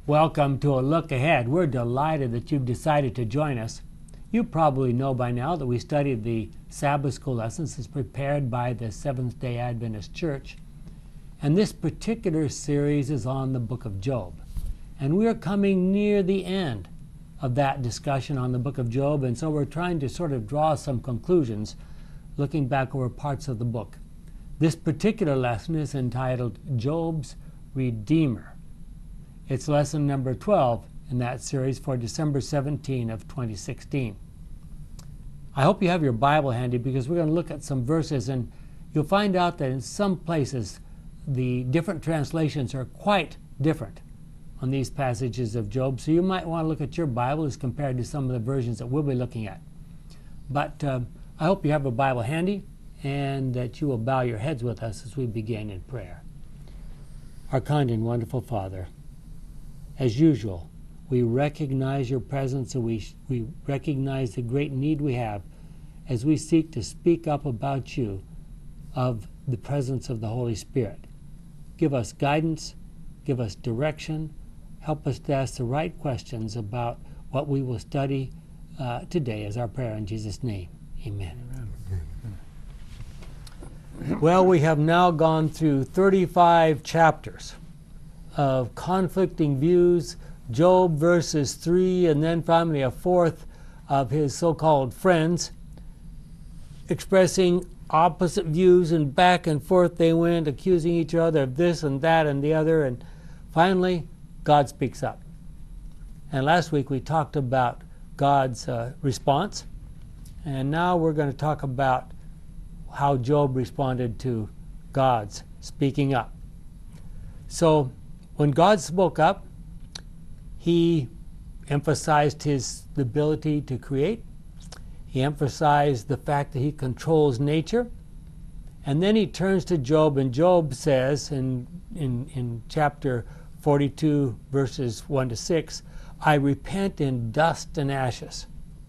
Welcome to a look ahead. We're delighted that you've decided to join us. You probably know by now that we studied the Sabbath School lessons as prepared by the Seventh-day Adventist Church. And this particular series is on the book of Job. And we're coming near the end of that discussion on the book of Job, and so we're trying to sort of draw some conclusions looking back over parts of the book. This particular lesson is entitled Job's Redeemer. It's lesson number 12 in that series for December 17 of 2016. I hope you have your Bible handy because we're going to look at some verses, and you'll find out that in some places the different translations are quite different on these passages of Job, so you might want to look at your Bible as compared to some of the versions that we'll be looking at. But I hope you have a Bible handy and that you will bow your heads with us as we begin in prayer. Our kind and wonderful Father, as usual, we recognize your presence, and we recognize the great need we have as we seek to speak up about you of the presence of the Holy Spirit. Give us guidance, give us direction, help us to ask the right questions about what we will study today as our prayer in Jesus' name. Amen. Well, we have now gone through 35 chapters of conflicting views, Job verses 3, and then finally a fourth of his so-called friends, expressing opposite views, and back and forth they went, accusing each other of this and that and the other, and finally God speaks up. And last week we talked about God's response, and now we're going to talk about how Job responded to God's speaking up. So when God spoke up, he emphasized his ability to create. He emphasized the fact that he controls nature. And then he turns to Job, and Job says in chapter 42, verses 1 to 6, I repent in dust and ashes.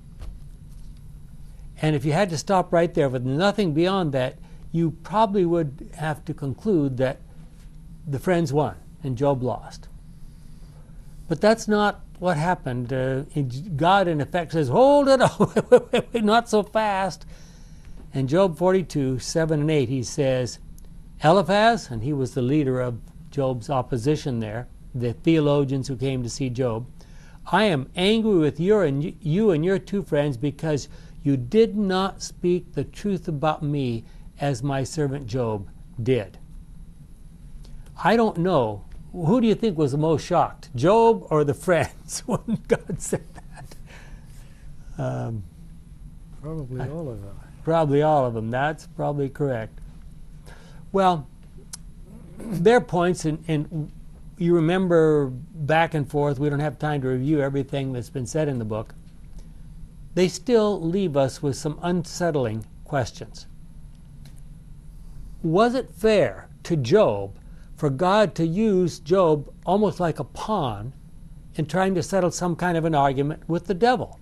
And if you had to stop right there with nothing beyond that, you probably would have to conclude that the friends won and Job lost. But that's not what happened. God, in effect, says, hold it up, not so fast. And Job 42, 7 and 8, he says, Eliphaz, and he was the leader of Job's opposition there, the theologians who came to see Job, I am angry with you and your two friends because you did not speak the truth about me as my servant Job did. I don't know. Who do you think was the most shocked, Job or the friends, when God said that? Probably all of them. Probably all of them. That's probably correct. Well, their points, and you remember back and forth, we don't have time to review everything that's been said in the book. They still leave us with some unsettling questions. Was it fair to Job for God to use Job almost like a pawn in trying to settle some kind of an argument with the devil?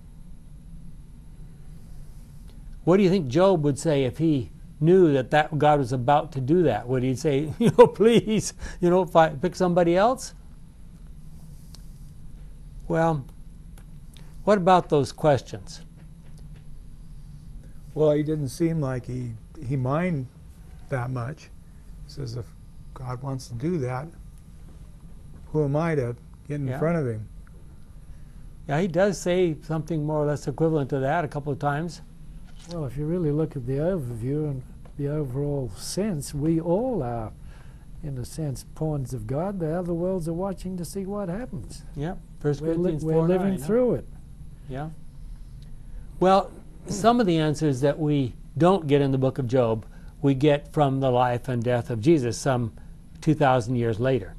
What do you think Job would say if he knew that God was about to do that? Would he say, please, pick somebody else? Well, what about those questions? Well, he didn't seem like he minded that much. He says, if God wants to do that, who am I to get in front of him? Yeah, he does say something more or less equivalent to that a couple of times. Well, if you really look at the overview and the overall sense, we all are, in a sense, pawns of God. The other worlds are watching to see what happens. Yeah, 1 Corinthians 4:9. We're living through it. Yeah. Well, some of the answers that we don't get in the book of Job, we get from the life and death of Jesus some 2,000 years later.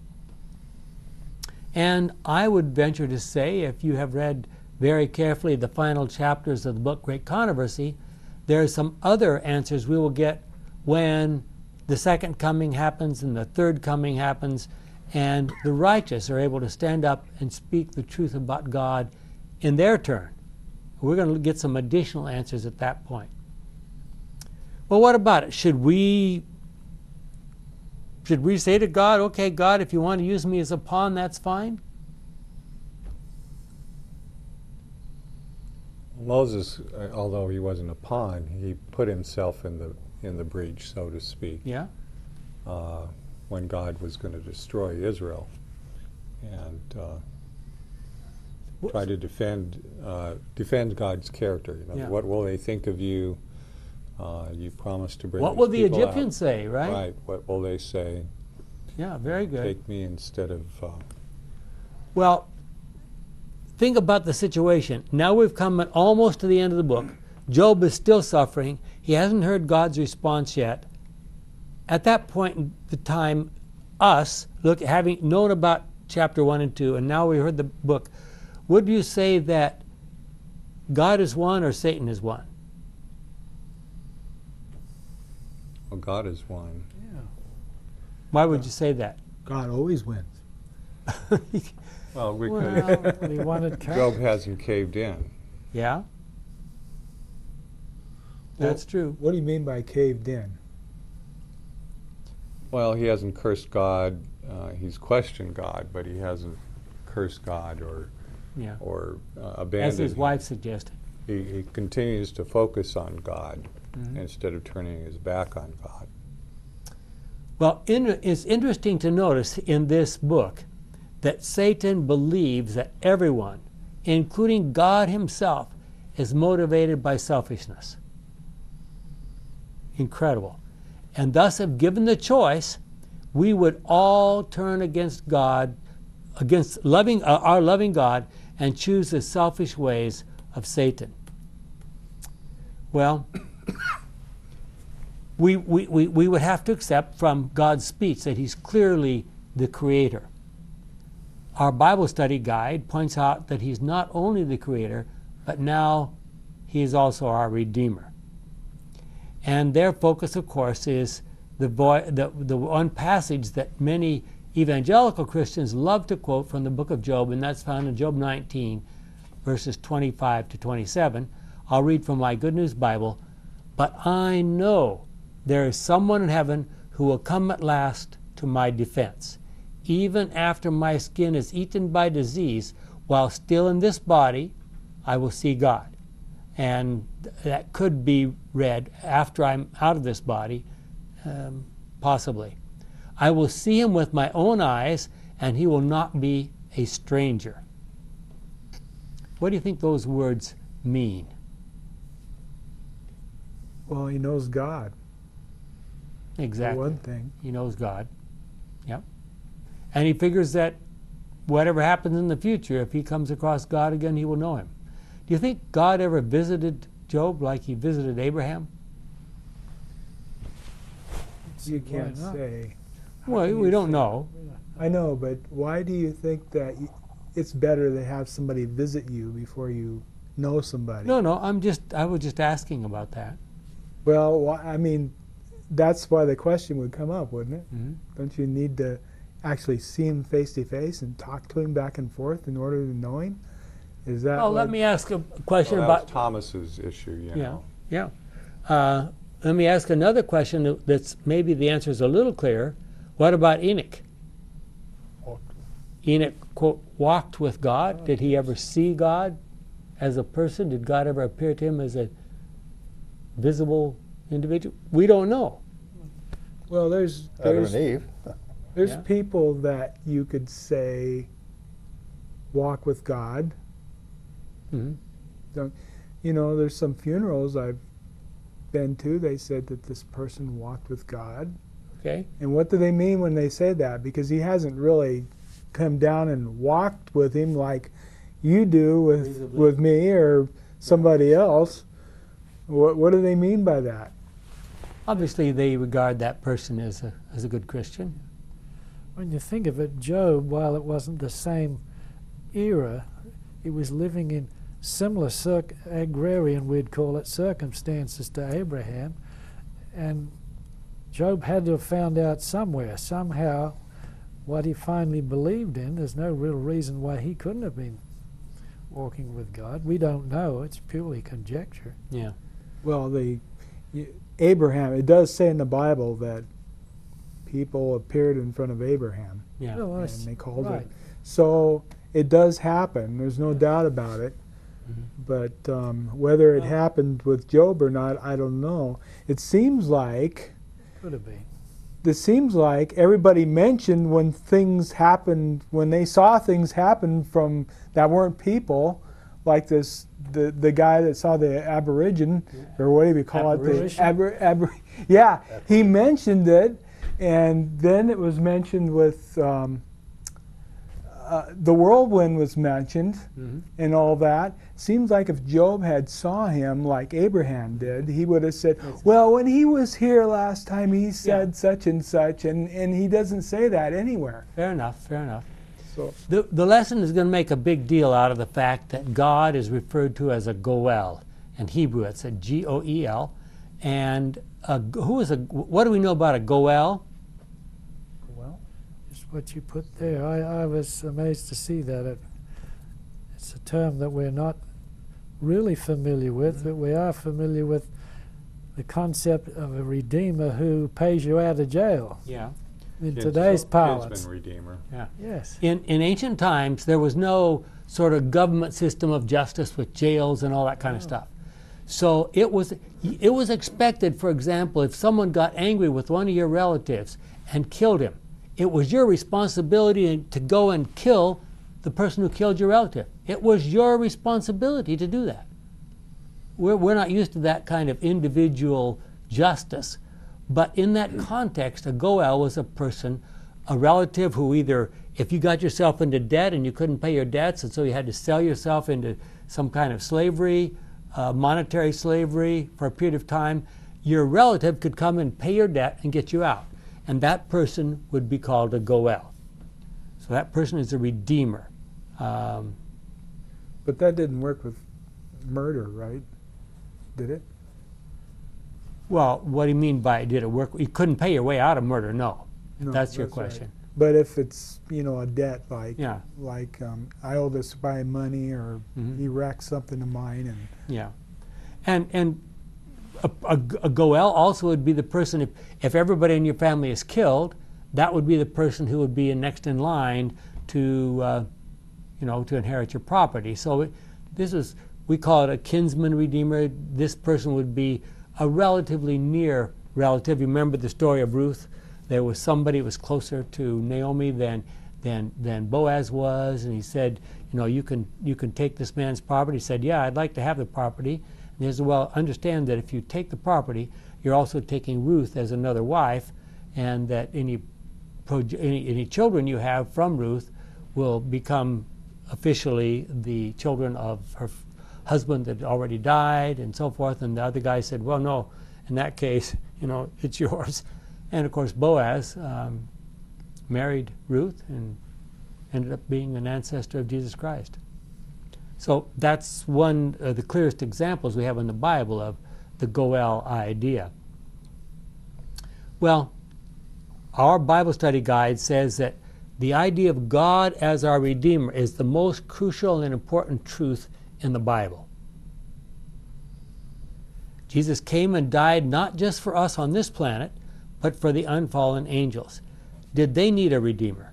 And I would venture to say, if you have read very carefully the final chapters of the book Great Controversy, there are some other answers we will get when the second coming happens and the third coming happens, and the righteous are able to stand up and speak the truth about God in their turn. We're going to get some additional answers at that point. Well, what about it? Should we say to God, okay, God, if you want to use me as a pawn, that's fine? Moses, although he wasn't a pawn, he put himself in the breach, so to speak. Yeah. When God was going to destroy Israel, and try to defend God's character. You know, Yeah. what will they think of you? You promised to bring. What these will the people Egyptians out. say, right? Right. What will they say? Yeah, very good. Take me instead of. Well, think about the situation. Now we've come almost to the end of the book. Job is still suffering. He hasn't heard God's response yet. At that point in the time, having known about chapter 1 and 2, and now we heard the book, would you say that God is one or Satan is one? Well, God is one. Yeah. Why would you say that? God always wins. Well, we Well, could. he wanted Job hasn't caved in. Yeah? That's true. What do you mean by caved in? Well, he hasn't cursed God. He's questioned God, but he hasn't cursed God or Yeah. abandoned As his him. wife suggested. He continues to focus on God Mhm. instead of turning his back on God. Well, it's interesting to notice in this book that Satan believes that everyone, including God himself, is motivated by selfishness. Incredible. And thus, if given the choice, we would all turn against God, against our loving God, and choose the selfish ways of Satan. Well, we would have to accept from God's speech that he's clearly the creator. Our Bible study guide points out that he's not only the creator, but now he is also our redeemer. And their focus, of course, is the one passage that many evangelical Christians love to quote from the book of Job, and that's found in Job 19, verses 25 to 27. I'll read from my Good News Bible. But I know there is someone in heaven who will come at last to my defense. Even after my skin is eaten by disease, while still in this body, I will see God. And that could be read after I'm out of this body, possibly. I will see him with my own eyes, and he will not be a stranger. What do you think those words mean? Well, he knows God, Exactly. for one thing. He knows God. Yep. And he figures that whatever happens in the future, if he comes across God again, he will know him. Do you think God ever visited Job like he visited Abraham? You Why can't not? say. Well, we don't know. I know, but why do you think that it's better to have somebody visit you before you know somebody? No, I was just asking about that. Well, I mean, that's why the question would come up, wouldn't it? Mm-hmm. Don't you need to actually see him face to face and talk to him back and forth in order to know him? Is that? Oh, let me ask a question Well, that about was Thomas's issue, you know. Yeah. Let me ask another question that's maybe the answer is a little clearer. What about Enoch? Enoch, quote, walked with God. Did he ever see God as a person? Did God ever appear to him as a visible individual? We don't know. Well, there's Adam and Eve. There's Yeah. people that you could say walk with God. Mm-hmm. You know, there's some funerals I've been to. They said that this person walked with God. Okay. And what do they mean when they say that? Because he hasn't really come down and walked with him like you do Visibly. with me or somebody else. What do they mean by that? Obviously, they regard that person as a good Christian. When you think of it, Job, while it wasn't the same era, he was living in similar agrarian, we'd call it, circumstances to Abraham. And Job had to have found out somewhere, somehow, what he finally believed in. There's no real reason why he couldn't have been walking with God. We don't know. It's purely conjecture. Yeah. Well, Abraham, it does say in the Bible that people appeared in front of Abraham. Yeah. Well, And that's they called right. it. So it does happen. There's no doubt about it. But whether it happened with Job or not, I don't know. It seems like Could have been. this seems like everybody mentioned when things happened, when they saw things happen from that weren't people, like this the guy that saw the aborigine, or what do you call it? Yeah, he mentioned it, and then it was mentioned with the whirlwind was mentioned, and all that. Seems like if Job had saw him like Abraham did, he would have said, well, when he was here last time, he said such and such, and he doesn't say that anywhere. Fair enough, fair enough. So The lesson is going to make a big deal out of the fact that God is referred to as a goel. In Hebrew, it's a G-O-E-L. And what do we know about a goel? Well, just what you put there. I was amazed to see that. It's a term that we're not really familiar with, but we are familiar with the concept of a redeemer who pays you out of jail. Yeah. In today's parlance. Kinsman redeemer. Yeah. Yes. In ancient times, there was no sort of government system of justice with jails and all that kind of stuff. So it was expected, for example, if someone got angry with one of your relatives and killed him, it was your responsibility to go and kill the person who killed your relative. It was your responsibility to do that. We're not used to that kind of individual justice. But in that context, a goel was a person, a relative who either, if you got yourself into debt and you couldn't pay your debts, and so you had to sell yourself into some kind of slavery, monetary slavery for a period of time, your relative could come and pay your debt and get you out. And that person would be called a goel. So that person is a redeemer. but that didn't work with murder, right? Did it? Well, what do you mean by did it work? You couldn't pay your way out of murder, no. No, That's your right. Question. But if it's, a debt, like Yeah. I owe this guy money, or he wrecked something of mine, and Yeah. And a goel also would be the person, if everybody in your family is killed, that would be the person who would be next in line to inherit your property. So we call it a kinsman redeemer. This person would be a relatively near relative. You remember the story of Ruth? There was somebody who was closer to Naomi than Boaz was, and he said, you can take this man's property. He said, yeah, I'd like to have the property. And he said, well, understand that if you take the property, you're also taking Ruth as another wife, and that any children you have from Ruth will become officially the children of her husband that already died, and so forth. And the other guy said, well, no, in that case, it's yours. And of course, Boaz married Ruth and ended up being an ancestor of Jesus Christ. So that's one of the clearest examples we have in the Bible of the goel idea. Well, our Bible study guide says that the idea of God as our Redeemer is the most crucial and important truth in the Bible. Jesus came and died not just for us on this planet, but for the unfallen angels. Did they need a Redeemer?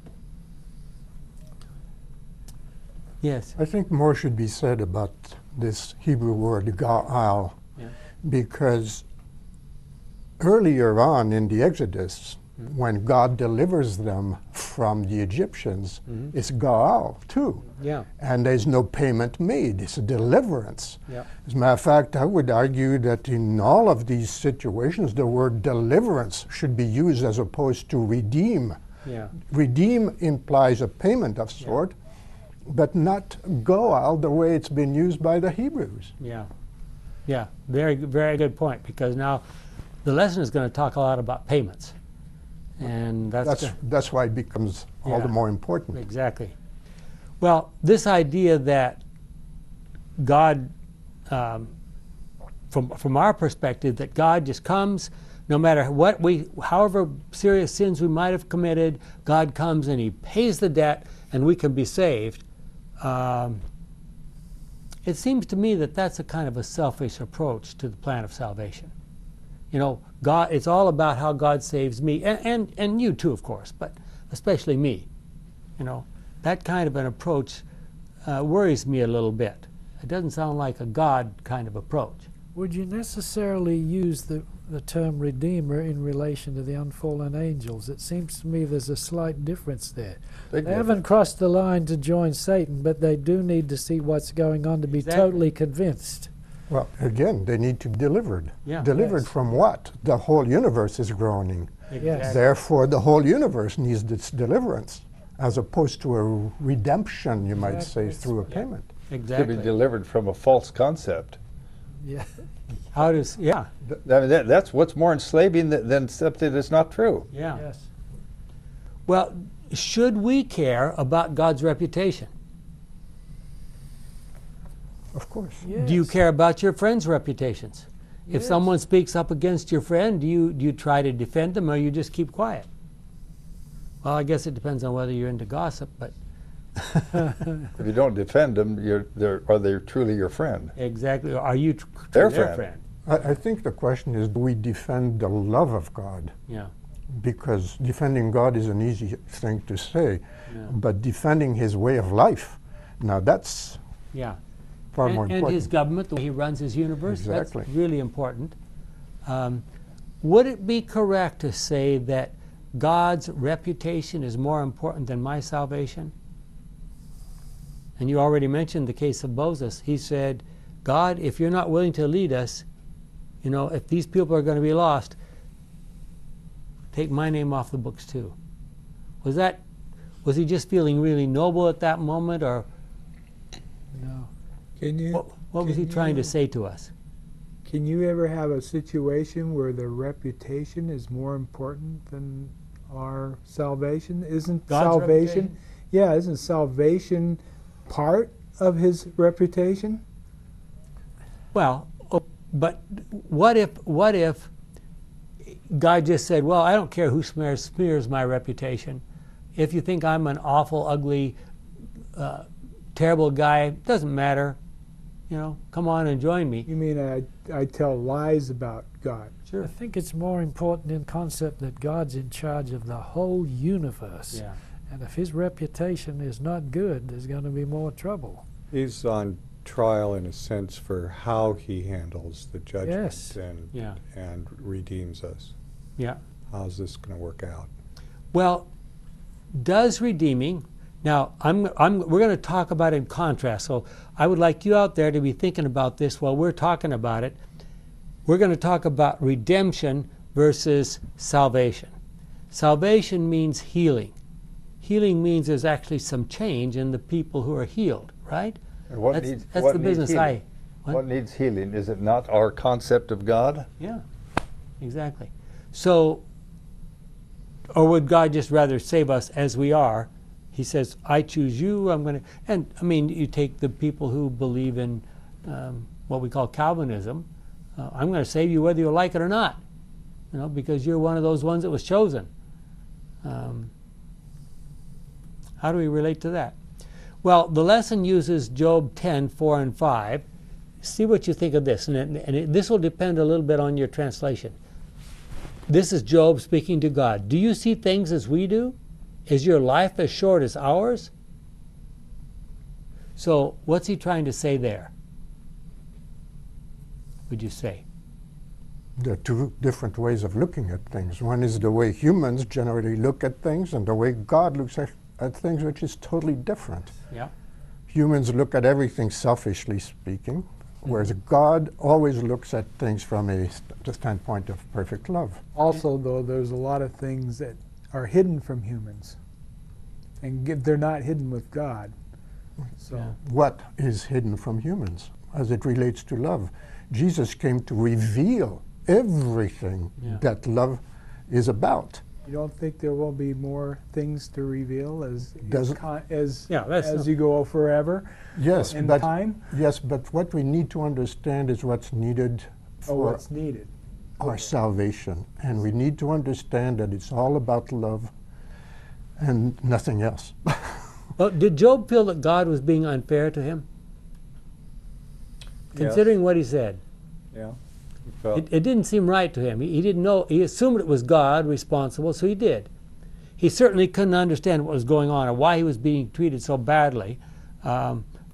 Yes. I think more should be said about this Hebrew word, ga'al, because earlier on in the Exodus, when God delivers them from the Egyptians, it's ga'al too. Yeah. And there's no payment made. It's a deliverance. Yeah. As a matter of fact, I would argue that in all of these situations, the word deliverance should be used as opposed to redeem. Yeah. Redeem implies a payment of sort, but not goal the way it's been used by the Hebrews. Yeah. Yeah. Very, very good point, because now the lesson is going to talk a lot about payments. And that's why it becomes all the more important. Exactly. Well, this idea that God, from our perspective, that God just comes, no matter however serious sins we might have committed, God comes and He pays the debt, and we can be saved. It seems to me that that's a kind of a selfish approach to the plan of salvation. God, it's all about how God saves me, and you too, of course, but especially me. That kind of an approach worries me a little bit. It doesn't sound like a God kind of approach. Would you necessarily use the term Redeemer in relation to the unfallen angels? It seems to me there's a slight difference there. They haven't crossed the line to join Satan, but they do need to see what's going on to be totally convinced. Well, again, they need to be delivered. Yeah. Delivered Yes. from what? The whole universe is groaning. Yes. Therefore, the whole universe needs its deliverance, as opposed to a redemption, you might say, through a payment. Exactly. To be delivered from a false concept. Yeah. How does, yeah, I mean, that's what's more enslaving than something that's not true. yeah. Yes. Well, should we care about God's reputation? Of course. Yes. Do you care about your friends' reputations? If Yes. someone speaks up against your friend, do you try to defend them, or you just keep quiet? Well, I guess it depends on whether you're into gossip, but If you don't defend them, are they truly your friend? exactly. Are you Their their friend. friend? I think the question is, do we defend the love of God? Yeah. Because defending God is an easy thing to say, Yeah. but defending his way of life, now that's Yeah. far more And important. his government, the way he runs his universe, Exactly. that's really important. Would it be correct to say that God's reputation is more important than my salvation? And you already mentioned the case of Moses. He said, God, if you're not willing to lead us, if these people are going to be lost, take my name off the books too. Was he just feeling really noble at that moment, or No. Can you? what was he can trying you- to say to us? Can you ever have a situation where the reputation is more important than our salvation? Isn't God's salvation? reputation? Yeah, isn't salvation part of his reputation? Well, but what if God just said, well, I don't care who smears my reputation. If you think I'm an awful, ugly, terrible guy, doesn't matter. Come on and join me. You mean I tell lies about God? I think it's more important in concept that God's in charge of the whole universe. Yeah. And if his reputation is not good, there's going to be more trouble. He's on trial in a sense for how he handles the judgment Yes. and redeems us. Yeah. How's this going to work out? Well, does redeeming, now we're going to talk about it in contrast, so I would like you out there to be thinking about this while we're talking about it. We're going to talk about redemption versus salvation. Salvation means healing. Healing means there's actually some change in the people who are healed, right? And what That's needs, the what needs business healing? What? What needs healing? Is it not our concept of God? Yeah, exactly. So, or would God just rather save us as we are? He says, I choose you, I'm going to, and I mean, you take the people who believe in what we call Calvinism, I'm going to save you whether you like it or not, because you're one of those ones that was chosen. How do we relate to that? Well, the lesson uses Job 10, 4 and 5. See what you think of this, and this will depend a little bit on your translation. This is Job speaking to God. Do you see things as we do? Is your life as short as ours? So what's he trying to say there, would you say? There are two different ways of looking at things. One is the way humans generally look at things, and the way God looks at things, which is totally different. Yeah. Humans look at everything selfishly speaking, whereas God always looks at things from the standpoint of perfect love. Also, though, there's a lot of things that are hidden from humans, and they're not hidden with God. So, Yeah. What is hidden from humans as it relates to love? Jesus came to reveal everything that love is about. you don't think there will be more things to reveal as Doesn't- as you go forever Yes, in but time? yes, but what we need to understand is what's needed Or for what's needed? our salvation, and we need to understand that it's all about love and nothing else. Well, did Job feel that God was being unfair to him? Considering what he said. Yeah. He felt It didn't seem right to him. He didn't know. He assumed it was God responsible, so he did. He certainly couldn't understand what was going on or why he was being treated so badly.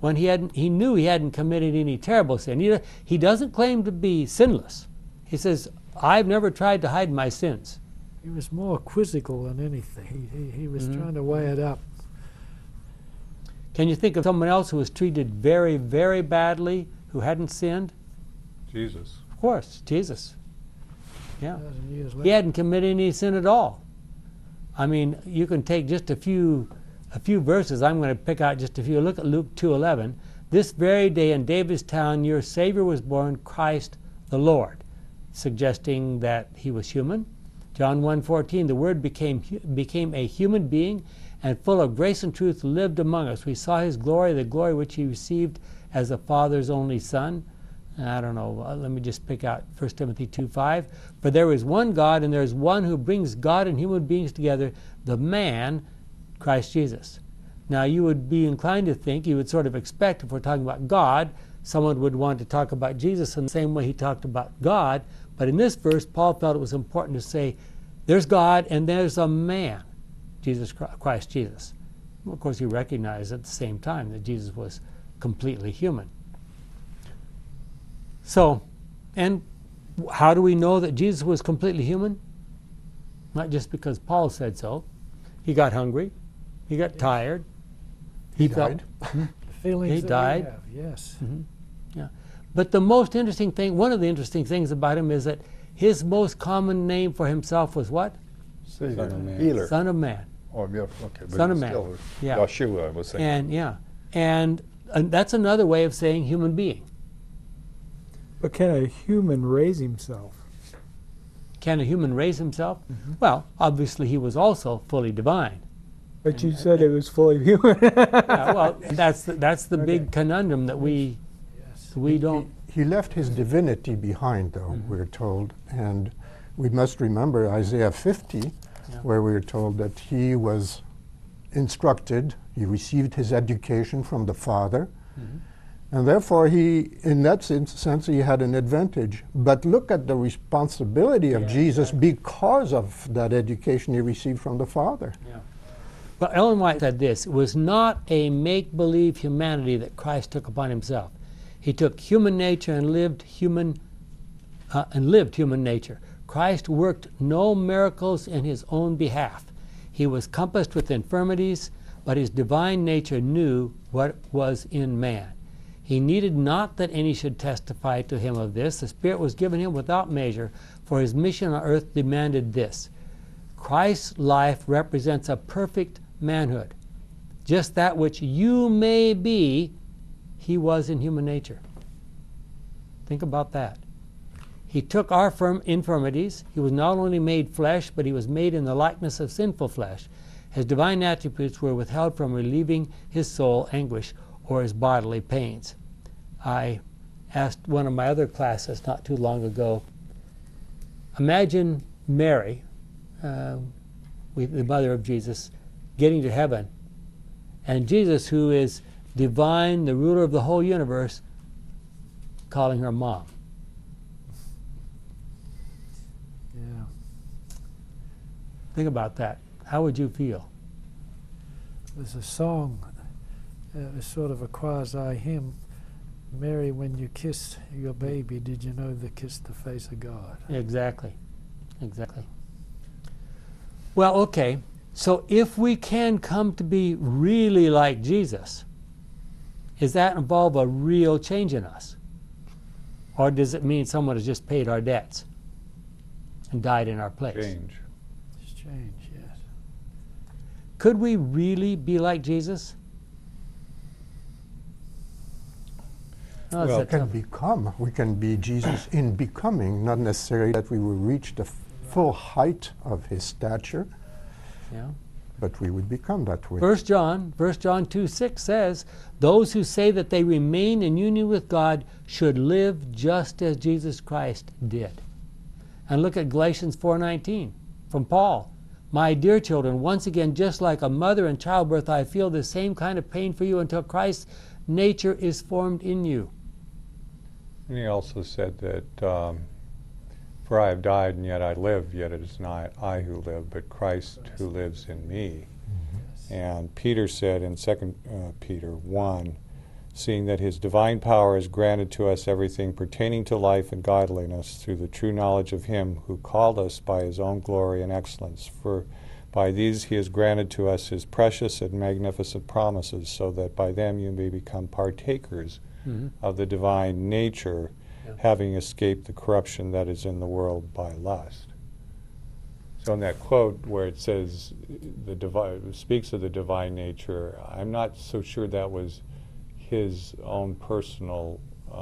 when he knew he hadn't committed any terrible sin. He doesn't claim to be sinless. He says, I've never tried to hide my sins. He was more quizzical than anything. He was trying to weigh it up. Can you think of someone else who was treated very, very badly, who hadn't sinned? Jesus. Of course, Jesus. Yeah. 1,000 years He later. hadn't committed any sin at all. I mean, you can take just a few verses. I'm going to pick out just a few. Look at Luke 2:11. This very day in David's town, your Savior was born, Christ the Lord, suggesting that he was human. John 1:14, the Word became a human being and full of grace and truth lived among us. We saw his glory, the glory which he received as the Father's only Son. I don't know, let me just pick out 1 Timothy 2:5. For there is one God, and there is one who brings God and human beings together, the man, Christ Jesus. Now you would be inclined to think, you would sort of expect, if we're talking about God, someone would want to talk about Jesus in the same way he talked about God. But in this verse, Paul felt it was important to say, there's God and there's a man, Christ Jesus. Of course, he recognized at the same time that Jesus was completely human. So, and how do we know that Jesus was completely human? Not just because Paul said so. He got hungry. He got tired. He died. The feelings He that died. we have, yes. Yeah. But the most interesting thing, one of the interesting things about him is that his most common name for himself was what? Savior, Son of Man. healer. Son of Man. Oh, yeah, okay. But Son of it's Man. still Yeah. Yeshua, I was saying. And yeah. And that's another way of saying human being. But can a human raise himself? Can a human raise himself? Well, obviously he was also fully divine. But you said it was fully human. Yeah, well, that's the Okay. big conundrum that we don't. He left his divinity behind, though, we're told. And we must remember Isaiah 50, where we're told that he was instructed, he received his education from the Father, and therefore he, in that sense, he had an advantage. But look at the responsibility of Jesus because of that education he received from the Father. But Ellen White said this: it was not a make-believe humanity that Christ took upon himself. He took human nature and lived human nature. Christ worked no miracles in his own behalf. He was compassed with infirmities, but his divine nature knew what was in man. He needed not that any should testify to him of this. The Spirit was given him without measure, for his mission on earth demanded this. Christ's life represents a perfect manhood. Just that which you may be, he was in human nature. Think about that. He took our infirmities. He was not only made flesh, but he was made in the likeness of sinful flesh. His divine attributes were withheld from relieving his soul anguish or his bodily pains. I asked one of my other classes not too long ago, imagine Mary, the mother of Jesus, getting to heaven, and Jesus, who is divine, the ruler of the whole universe, calling her mom. Yeah. Think about that. How would you feel? There's a song, it's sort of a quasi-hymn. Mary, when you kissed your baby, did you know they kissed the face of God? Exactly. Exactly. Well, okay. So if we can come to be really like Jesus, does that involve a real change in us? Or does it mean someone has just paid our debts and died in our place? Change. It's change, yes. Could we really be like Jesus? No, Well, We can become. We can be Jesus in becoming, not necessarily that we will reach the full height of his stature, yeah. but we would become that way. 1 John 2:6 says, those who say that they remain in union with God should live just as Jesus Christ did. And look at Galatians 4:19 from Paul. My dear children, once again, just like a mother in childbirth, I feel the same kind of pain for you until Christ's nature is formed in you. And he also said that, for I have died and yet I live, yet it is not I who live, but Christ who lives in me. And Peter said in 2 Peter 1, seeing that his divine power has granted to us everything pertaining to life and godliness through the true knowledge of him who called us by his own glory and excellence. For by these he has granted to us his precious and magnificent promises, so that by them you may become partakers of the divine nature, having escaped the corruption that is in the world by lust. So in that quote where it says speaks of the divine nature, I'm not so sure that was his own personal,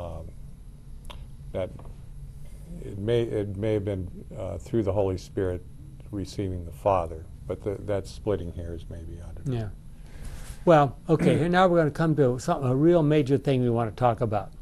that it may have been through the Holy Spirit receiving the Father, but that splitting hairs maybe out of it. Yeah. Well, okay, here now we're going to come to a real major thing we want to talk about.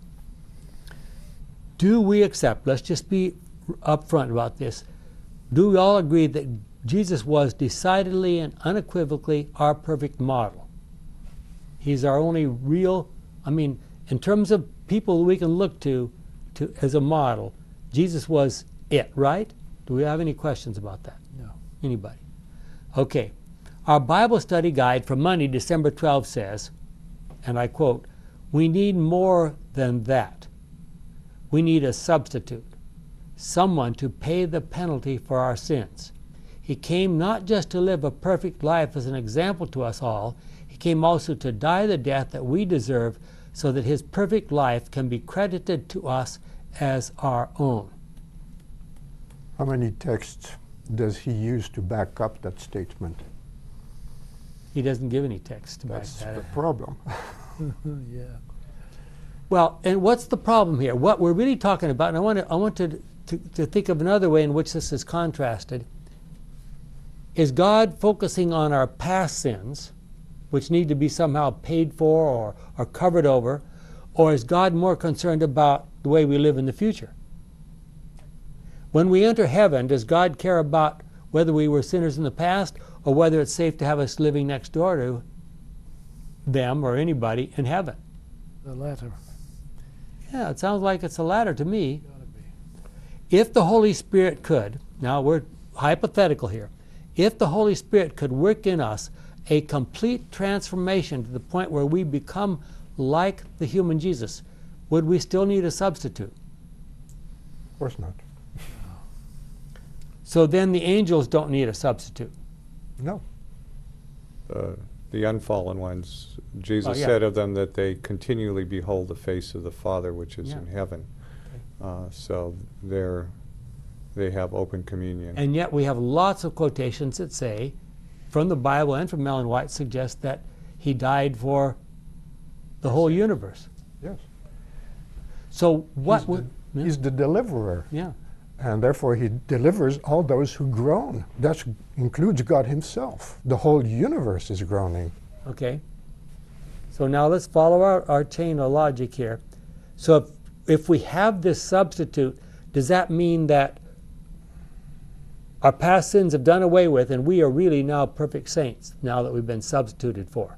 Do we accept, let's just be upfront about this, do we all agree that Jesus was decidedly and unequivocally our perfect model? He's our only real, in terms of people we can look to as a model, Jesus was it, right? Do we have any questions about that? No. Anybody? Okay. Our Bible study guide for Monday, December 12 says, and I quote, "We need more than that. We need a substitute, someone to pay the penalty for our sins. He came not just to live a perfect life as an example to us all, he came also to die the death that we deserve so that his perfect life can be credited to us as our own." How many texts does he use to back up that statement? He doesn't give any text to back That's that the up. problem. Yeah. Well, and what's the problem here? What we're really talking about, and I want to think of another way in which this is contrasted, is God focusing on our past sins, which need to be somehow paid for or covered over, or is God more concerned about the way we live in the future? When we enter heaven, does God care about whether we were sinners in the past or whether it's safe to have us living next door to them or anybody in heaven? The latter. Yeah, it sounds like it's the latter to me. Gotta be. If the Holy Spirit could, now we're hypothetical here, if the Holy Spirit could work in us a complete transformation to the point where we become like the human Jesus, would we still need a substitute? Of course not. So then the angels don't need a substitute. No. The unfallen ones, Jesus yeah. said of them that they continually behold the face of the Father which is in heaven. So they have open communion. And yet we have lots of quotations that say, from the Bible and from Ellen White, suggest that he died for the whole universe. Yes. So what would... He's the deliverer. Yeah. And therefore he delivers all those who groan. That includes God himself. The whole universe is groaning. Okay. So now let's follow our chain of logic here. So if we have this substitute, does that mean that our past sins have done away with and we are really now perfect saints now that we've been substituted for?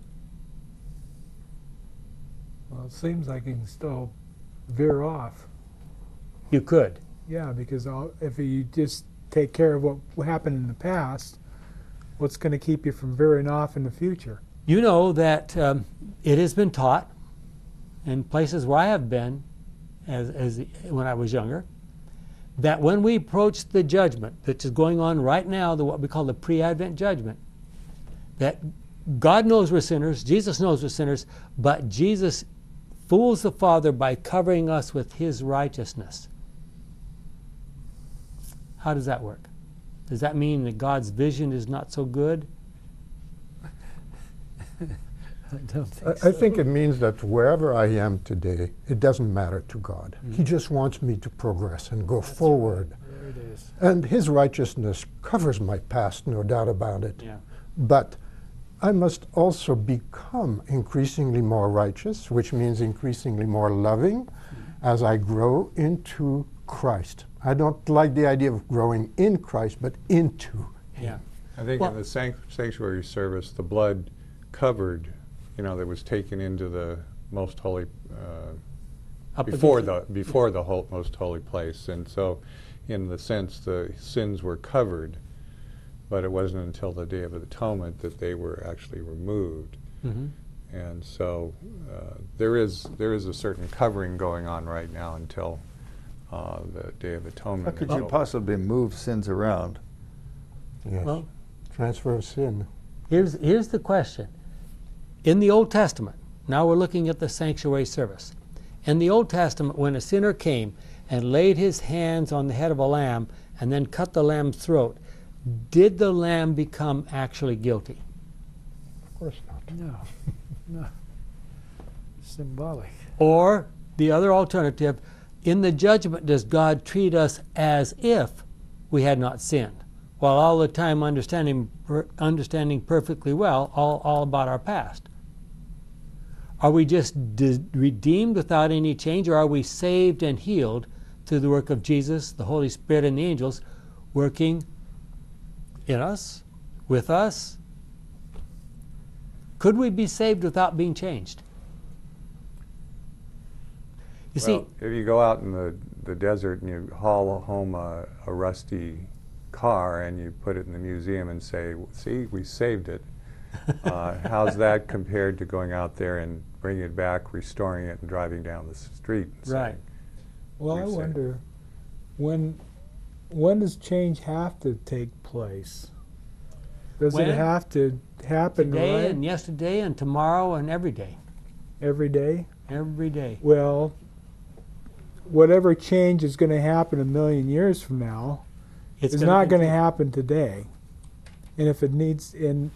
Well, it seems like you can still veer off. You could. Yeah, because if you just take care of what happened in the past, what's going to keep you from veering off in the future? You know that it has been taught in places where I have been when I was younger, that when we approach the judgment that is going on right now, what we call the pre-Advent judgment, that God knows we're sinners, Jesus knows we're sinners, but Jesus fools the Father by covering us with his righteousness. How does that work? Does that mean that God's vision is not so good? I don't think I think it means that wherever I am today, it doesn't matter to God. Mm-hmm. He just wants me to progress and go forward. There it is. And his righteousness covers my past, no doubt about it. Yeah. But I must also become increasingly more righteous, which means increasingly more loving as I grow into Christ. I don't like the idea of growing in Christ, but into Yeah. I think in the sanctuary service, the blood covered, that was taken into the most holy, before the most holy place. And so, in the sense, the sins were covered, but it wasn't until the Day of Atonement that they were actually removed. Mm-hmm. And so there is a certain covering going on right now until the Day of Atonement. How could you possibly move sins around? Yes. Well, Transfer of sin. here's the question. In the Old Testament, now we're looking at the sanctuary service. In the Old Testament, when a sinner came and laid his hands on the head of a lamb and then cut the lamb's throat, did the lamb become actually guilty? Of course not. No, no. Symbolic. Or the other alternative, in the judgment, does God treat us as if we had not sinned, while all the time understanding perfectly well all about our past? Are we just redeemed without any change, or are we saved and healed through the work of Jesus, the Holy Spirit, and the angels working in us, with us? Could we be saved without being changed? You see, if you go out in the desert and you haul home a rusty car and you put it in the museum and say, see, we saved it, how's that compared to going out there and bringing it back, restoring it, and driving down the street? And saying, right. Well, I wonder, when does change have to take place? Does When? it have to happen Today right and yesterday and tomorrow and every day. every day? Every day. Well, whatever change is going to happen a million years from now is gonna not going to continue. happen today. And if it needs,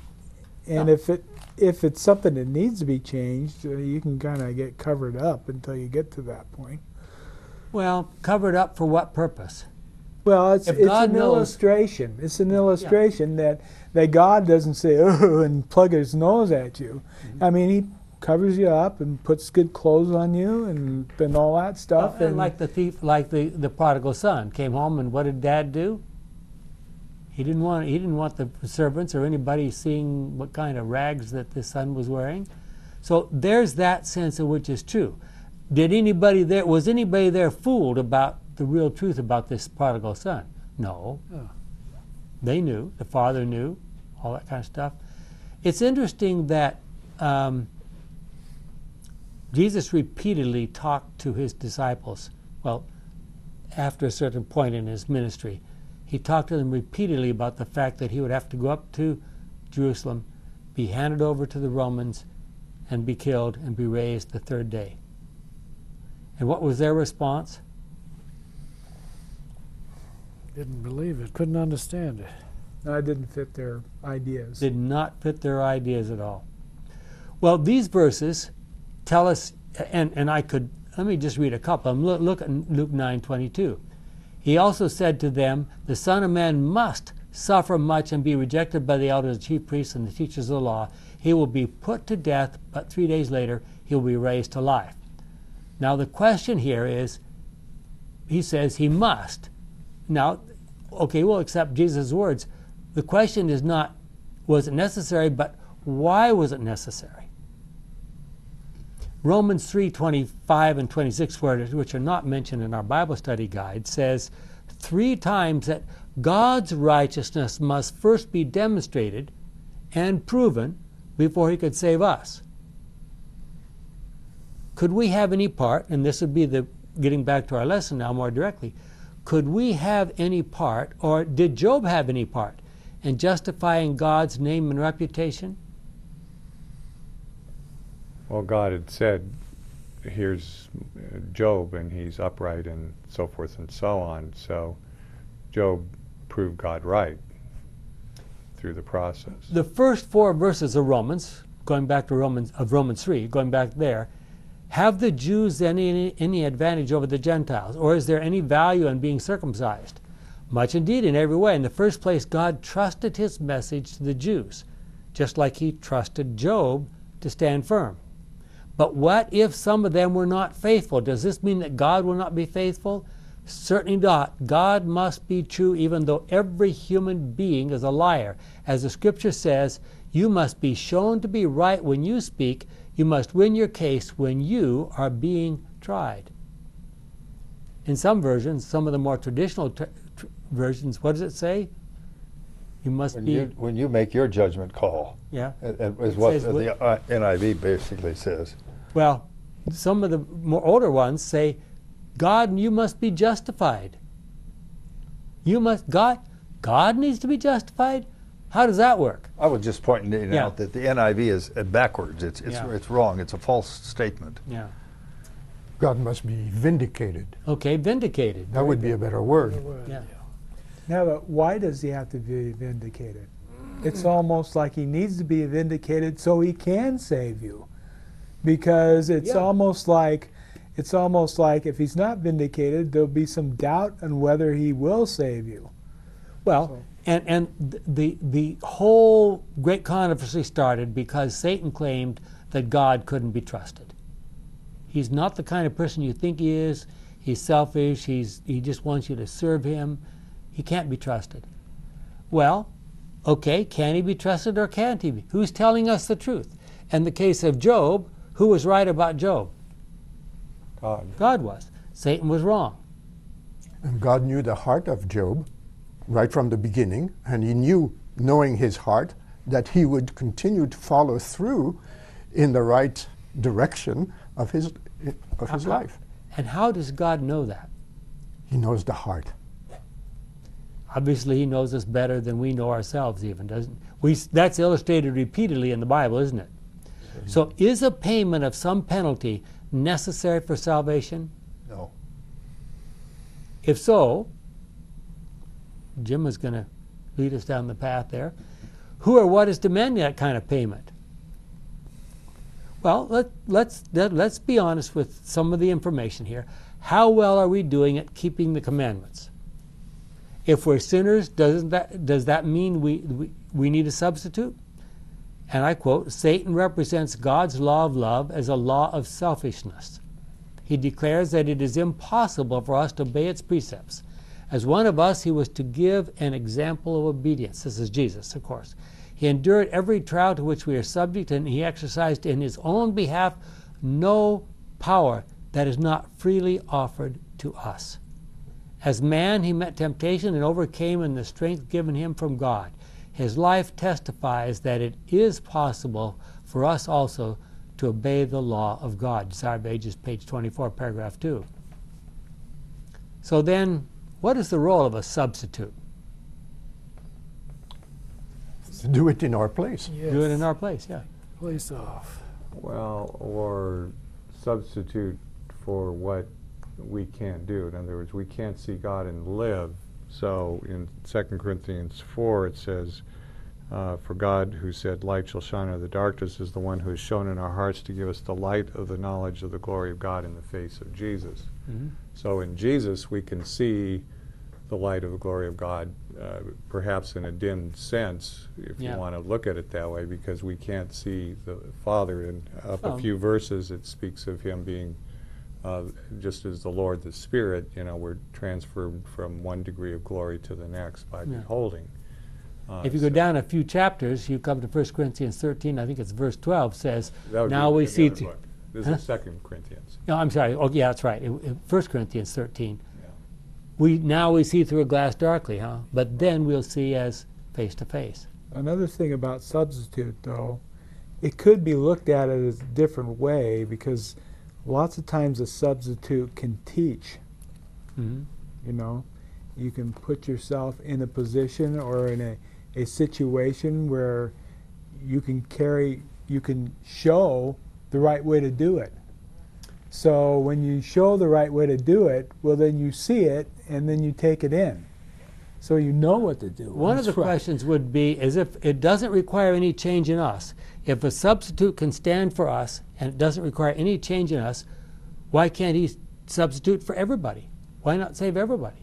if it's something that needs to be changed, you can kind of get covered up until you get to that point. Well, covered up for what purpose? Well, it's God an knows- illustration. It's an illustration that God doesn't say, oh, and plug his nose at you. Mm-hmm. I mean, he covers you up and puts good clothes on you and all that stuff. And like the thief, like the prodigal son came home, and what did Dad do? He didn't want the servants or anybody seeing what kind of rags that the son was wearing. So there's that sense of which is true. Was anybody there fooled about the real truth about this prodigal son? No. Oh. They knew. The father knew. All that kind of stuff. It's interesting that Jesus repeatedly talked to his disciples. Well, after a certain point in his ministry, he talked to them repeatedly about the fact that he would have to go up to Jerusalem, be handed over to the Romans, and be killed and be raised the third day. And what was their response? Didn't believe it. Couldn't understand it. I didn't fit their ideas. Did not fit their ideas at all. Well, these verses tell us, and let me just read a couple. Look at Luke 9:22. He also said to them, the Son of Man must suffer much and be rejected by the elders, the chief priests, and the teachers of the law. He will be put to death, but 3 days later he will be raised to life. Now the question here is, he says he must. Now, okay, we'll accept Jesus' words. The question is not, was it necessary, but why was it necessary? Romans 3:25 and 26, which are not mentioned in our Bible study guide, says 3 times that God's righteousness must first be demonstrated and proven before he could save us. Could we have any part, and this would be getting back to our lesson now more directly, could we have any part, or did Job have any part, in justifying God's name and reputation? Well, God had said, here's Job, and he's upright, and so forth and so on. So Job proved God right through the process. The first 4 verses of Romans, going back to Romans 3, going back there, have the Jews any advantage over the Gentiles, or is there any value in being circumcised? Much indeed, in every way. In the first place, God trusted his message to the Jews, just like he trusted Job to stand firm. But what if some of them were not faithful? Does this mean that God will not be faithful? Certainly not. God must be true even though every human being is a liar. As the scripture says, you must be shown to be right when you speak. You must win your case when you are being tried. In some versions, some of the more traditional versions, what does it say? You must When be. when you make your judgment call, Yeah. is It what says the NIV basically says. Well, some of the more older ones say, God, you must be justified. God needs to be justified? How does that work? I was just pointing Yeah. out that the NIV is backwards. It's Yeah. wrong. It's a false statement. Yeah. God must be vindicated. Okay, vindicated. That would be a better word. Yeah. Now, but why does he have to be vindicated? It's almost like he needs to be vindicated so he can save you, because it's Yeah. almost like if he's not vindicated, there'll be some doubt on whether he will save you. Well, and the whole great controversy started because Satan claimed that God couldn't be trusted. He's not the kind of person you think he is. He's selfish. He just wants you to serve him. He can't be trusted. Well, okay, can he be trusted or can't he be? Who's telling us the truth? In the case of Job, who was right about Job? God. God was. Satan was wrong. And God knew the heart of Job right from the beginning, and he knew, knowing his heart, that he would continue to follow through in the right direction of his life. And how does God know that? He knows the heart. Obviously, he knows us better than we know ourselves even, doesn't he? That's illustrated repeatedly in the Bible, isn't it? So is a payment of some penalty necessary for salvation? No. If so, Jim is going to lead us down the path there. Who or what is demanding that kind of payment? Well, let's be honest with some of the information here. How well are we doing at keeping the commandments? If we're sinners, does that mean we need a substitute? And I quote, Satan represents God's law of love as a law of selfishness. He declares that it is impossible for us to obey its precepts. As one of us, he was to give an example of obedience. This is Jesus, of course. He endured every trial to which we are subject, and he exercised in his own behalf no power that is not freely offered to us. As man, he met temptation and overcame in the strength given him from God. His life testifies that it is possible for us also to obey the law of God. Desire of Ages, page 24, paragraph 2. So then, what is the role of a substitute? Do it in our place. Yes. Do it in our place, yeah. Place off. Well, or substitute for what we can't do. In other words, we can't see God and live. So in 2 Corinthians 4 it says, for God who said, light shall shine out of the darkness, is the one who has shown in our hearts to give us the light of the knowledge of the glory of God in the face of Jesus. Mm-hmm. So in Jesus we can see the light of the glory of God, perhaps in a dimmed sense, if you want to look at it that way, because we can't see the Father. And up a few verses it speaks of him being just as the Lord the Spirit, we're transferred from one degree of glory to the next by beholding. If you go down a few chapters, you come to 1 Corinthians 13, I think it's verse 12, says, That would now be we in the see... other book. This is 2 Corinthians. No, I'm sorry. Oh, yeah, that's right. 1 Corinthians 13. Now we see through a glass darkly, huh? But then we'll see as face to face. Another thing about substitute, though, it could be looked at as a different way, because lots of times a substitute can teach. Mm-hmm. You can put yourself in a position or in a situation where you can show the right way to do it. So when you show the right way to do it, well, then you see it and then you take it in. So you know what to do. One of the questions would be, as if it doesn't require any change in us. If a substitute can stand for us and it doesn't require any change in us, why can't he substitute for everybody? Why not save everybody?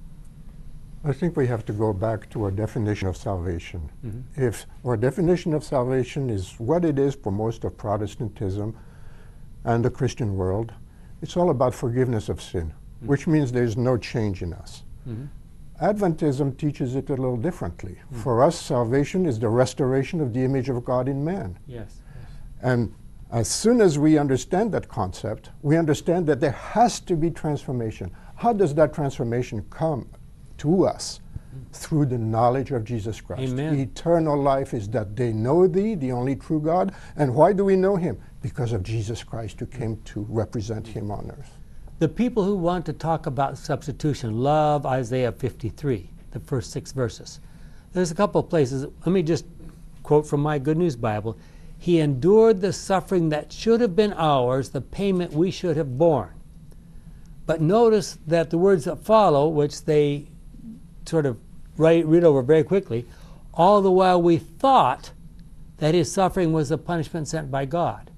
I think we have to go back to our definition of salvation. Mm-hmm. If our definition of salvation is what it is for most of Protestantism and the Christian world, it's all about forgiveness of sin, which means there's no change in us. Mm-hmm. Adventism teaches it a little differently. For us, salvation is the restoration of the image of God in man. Yes. And as soon as we understand that concept, we understand that there has to be transformation. How does that transformation come to us? through the knowledge of Jesus Christ. Amen. Eternal life is that they know thee, the only true God. And why do we know him? Because of Jesus Christ, who came to represent him on earth. The people who want to talk about substitution love Isaiah 53, the first 6 verses. There's a couple of places. Let me just quote from my Good News Bible. He endured the suffering that should have been ours, the payment we should have borne. But notice that the words that follow, which they sort of read over very quickly, all the while we thought that his suffering was the punishment sent by God.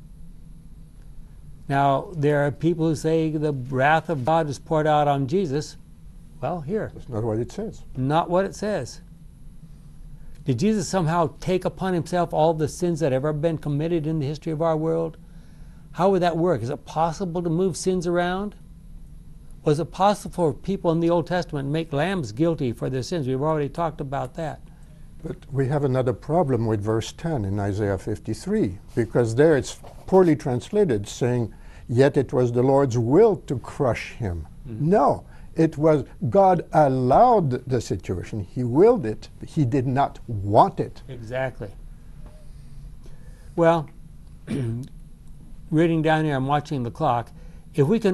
Now, there are people who say the wrath of God is poured out on Jesus. Well, here. That's not what it says. Not what it says. Did Jesus somehow take upon himself all the sins that have ever been committed in the history of our world? How would that work? Is it possible to move sins around? Was it possible for people in the Old Testament to make lambs guilty for their sins? We've already talked about that. But we have another problem with verse 10 in Isaiah 53, because there it's poorly translated, saying, yet it was the Lord's will to crush him. Mm-hmm. No, it was God allowed the situation. He willed it. He did not want it. Exactly. Well, reading down here, I'm watching the clock. If we can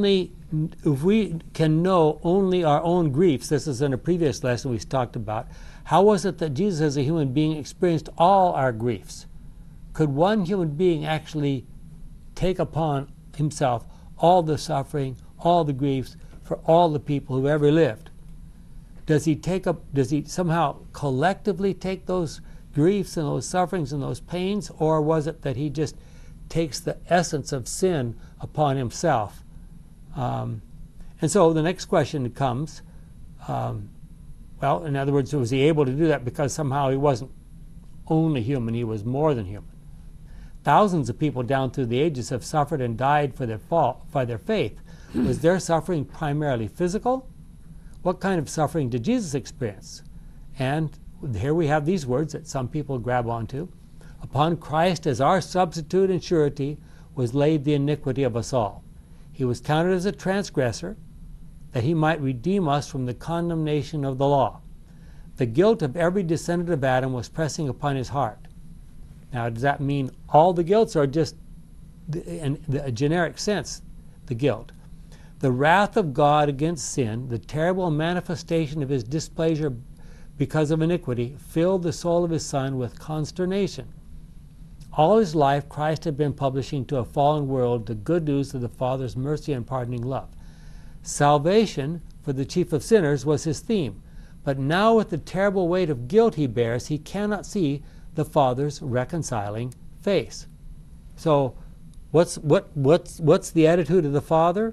know only our own griefs, this is in a previous lesson we talked about, how was it that Jesus as a human being experienced all our griefs? Could one human being actually take upon himself all the suffering, all the griefs for all the people who ever lived? Does he somehow collectively take those griefs and those sufferings and those pains, or was it that he just takes the essence of sin upon himself? And so the next question comes, well, in other words, was he able to do that because somehow he wasn't only human, he was more than human? Thousands of people down through the ages have suffered and died for their faith. Was their suffering primarily physical? What kind of suffering did Jesus experience? And here we have these words that some people grab onto. Upon Christ as our substitute and surety was laid the iniquity of us all. He was counted as a transgressor, that he might redeem us from the condemnation of the law. The guilt of every descendant of Adam was pressing upon his heart. Now, does that mean all the guilts, or just in the generic sense, the guilt? The wrath of God against sin, the terrible manifestation of his displeasure because of iniquity, filled the soul of his Son with consternation. All his life, Christ had been publishing to a fallen world the good news of the Father's mercy and pardoning love. Salvation for the chief of sinners was his theme, but now with the terrible weight of guilt he bears, he cannot see the Father's reconciling face. So, what's the attitude of the Father?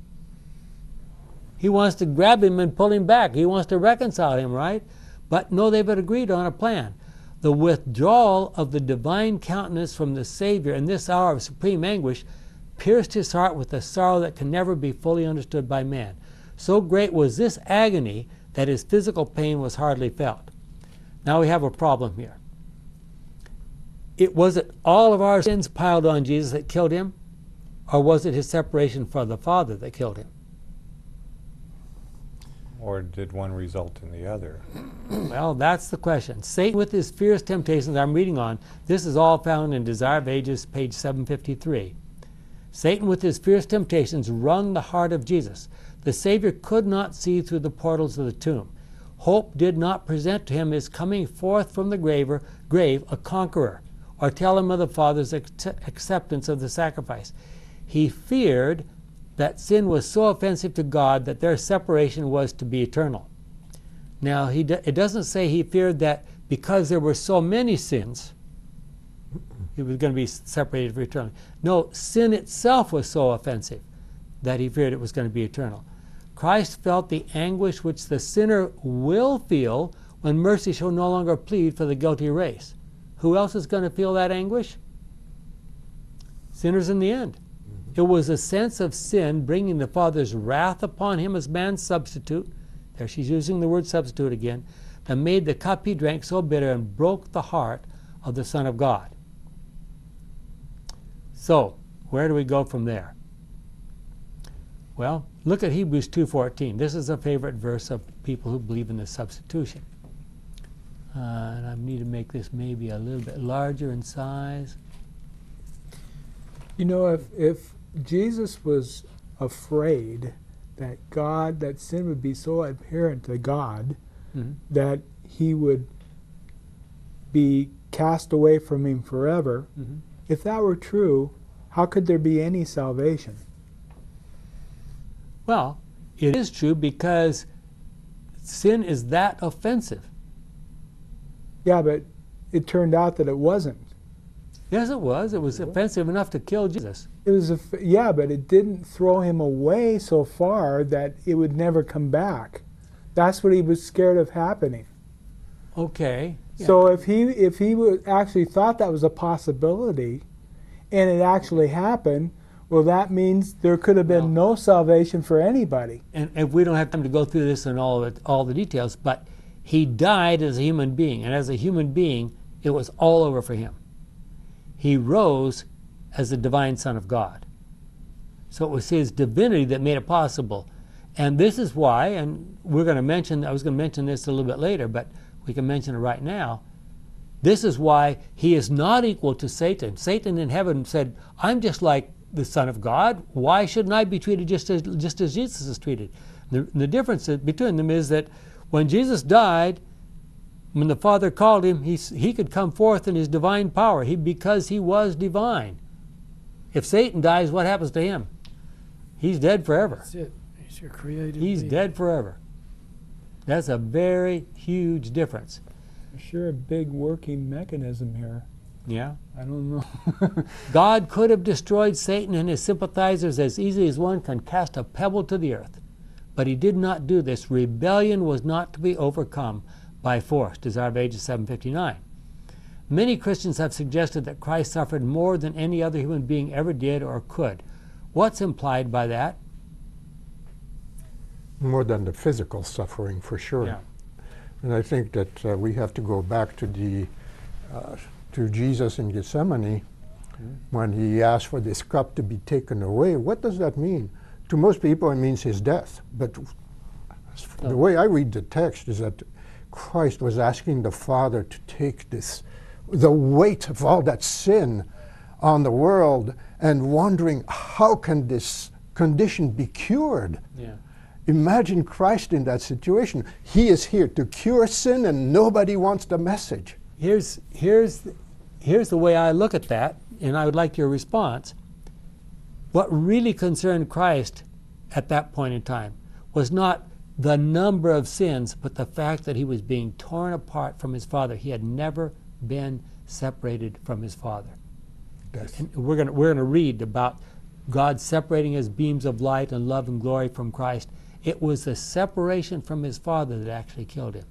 He wants to grab him and pull him back. He wants to reconcile him, right? But no, they've agreed on a plan. The withdrawal of the divine countenance from the Savior in this hour of supreme anguish pierced his heart with a sorrow that can never be fully understood by man. So great was this agony that his physical pain was hardly felt. Now we have a problem here. Was it all of our sins piled on Jesus that killed him? Or was it his separation from the Father that killed him? Or did one result in the other? Well, that's the question. Satan with his fierce temptations, I'm reading on, this is all found in Desire of Ages, page 753. Satan with his fierce temptations wrung the heart of Jesus. The Savior could not see through the portals of the tomb. Hope did not present to him his coming forth from the grave a conqueror, or tell him of the Father's acceptance of the sacrifice. He feared that sin was so offensive to God that their separation was to be eternal. Now, it doesn't say he feared that because there were so many sins, he was going to be separated for eternity. No, sin itself was so offensive that he feared it was going to be eternal. Christ felt the anguish which the sinner will feel when mercy shall no longer plead for the guilty race. Who else is going to feel that anguish? Sinners in the end. It was a sense of sin bringing the Father's wrath upon him as man's substitute, there she's using the word substitute again, that made the cup he drank so bitter and broke the heart of the Son of God. So, where do we go from there? Well, look at Hebrews 2:14. This is a favorite verse of people who believe in the substitution. And I need to make this maybe a little bit larger in size. You know, if Jesus was afraid that sin would be so apparent to God that he would be cast away from him forever, if that were true, how could there be any salvation? Well, it is true because sin is that offensive. Yeah, but it turned out that it wasn't. Yes, it was. It was offensive enough to kill Jesus. It was yeah, but it didn't throw him away so far that it would never come back. That's what he was scared of happening. Okay. Yeah. So if he actually thought that was a possibility, and it actually happened, well, that means there could have been no salvation for anybody. And if we don't have time to go through this and all the details, but he died as a human being, and as a human being, it was all over for him. He rose as the divine Son of God. So it was his divinity that made it possible. And this is why, and I was going to mention this a little bit later, but we can mention it right now. This is why he is not equal to Satan. Satan in heaven said, I'm just like the Son of God. Why shouldn't I be treated just as Jesus is treated? The difference between them is that when Jesus died, when the Father called him, he could come forth in his divine power because he was divine. If Satan dies, what happens to him? He's dead forever. That's it. He's your created He's being. dead forever. That's a very huge difference. Sure, a big working mechanism here. Yeah. I don't know. God could have destroyed Satan and his sympathizers as easily as one can cast a pebble to the earth. But he did not do this. Rebellion was not to be overcome by force. Desire of Ages 759. Many Christians have suggested that Christ suffered more than any other human being ever did or could. What's implied by that? More than the physical suffering, for sure. Yeah. And I think that we have to go back to to Jesus in Gethsemane when he asked for this cup to be taken away. What does that mean? To most people, it means his death. But the way I read the text is that Christ was asking the Father to take the weight of all that sin on the world, and wondering, how can this condition be cured? Yeah. Imagine Christ in that situation. He is here to cure sin, and nobody wants the message. Here's the way I look at that, and I would like your response. What really concerned Christ at that point in time was not the number of sins, but the fact that he was being torn apart from his Father. He had never been separated from his Father. Yes. And we're going to read about God separating his beams of light and love and glory from Christ. It was the separation from his Father that actually killed him.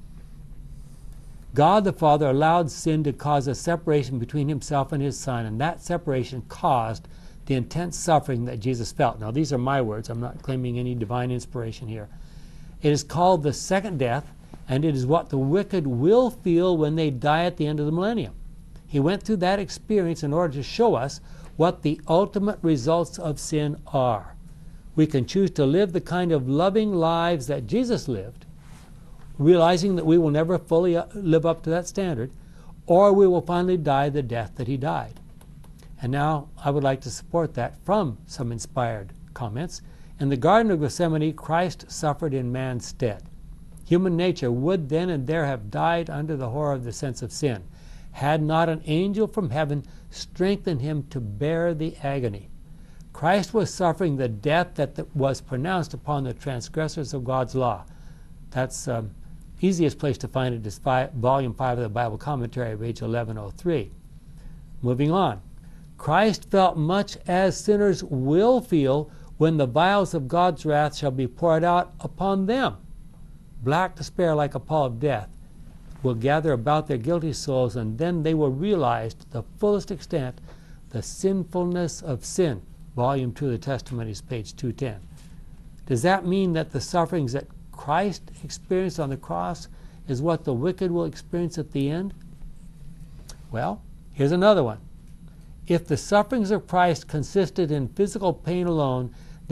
God the Father allowed sin to cause a separation between himself and his Son, and that separation caused the intense suffering that Jesus felt. Now, these are my words. I'm not claiming any divine inspiration here. It is called the second death, and it is what the wicked will feel when they die at the end of the millennium. He went through that experience in order to show us what the ultimate results of sin are. We can choose to live the kind of loving lives that Jesus lived, realizing that we will never fully live up to that standard, or we will finally die the death that he died. And now I would like to support that from some inspired comments. In the Garden of Gethsemane, Christ suffered in man's stead. Human nature would then and there have died under the horror of the sense of sin, had not an angel from heaven strengthened him to bear the agony. Christ was suffering the death that was pronounced upon the transgressors of God's law. That's easiest place to find it is Volume 5 of the Bible Commentary, page 1103. Moving on. Christ felt much as sinners will feel when the vials of God's wrath shall be poured out upon them. Black despair like a pall of death will gather about their guilty souls, and then they will realize to the fullest extent the sinfulness of sin. Volume 2 of the Testimonies, page 210. Does that mean that the sufferings that Christ experienced on the cross is what the wicked will experience at the end? Well, here's another one. If the sufferings of Christ consisted in physical pain alone,